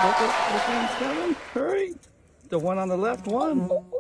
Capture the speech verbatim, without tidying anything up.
look, look, this one's coming. Hurry. The one on the left won.